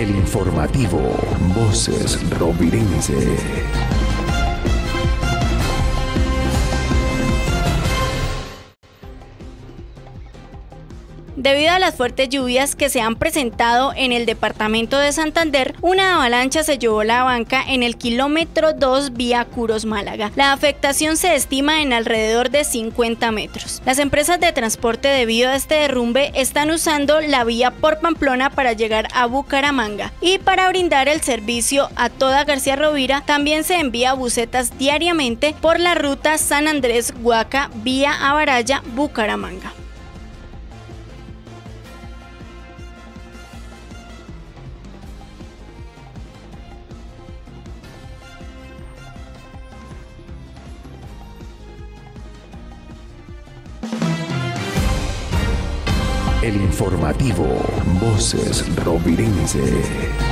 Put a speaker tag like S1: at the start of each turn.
S1: El informativo Voces Rovirense.
S2: Debido a las fuertes lluvias que se han presentado en el departamento de Santander, una avalancha se llevó la banca en el kilómetro 2 vía Curos-Málaga. La afectación se estima en alrededor de 50 metros. Las empresas de transporte debido a este derrumbe están usando la vía por Pamplona para llegar a Bucaramanga, y para brindar el servicio a toda García Rovira también se envía busetas diariamente por la ruta San Andrés-Guaca vía Abaraya-Bucaramanga.
S1: El informativo Voces Rovirense.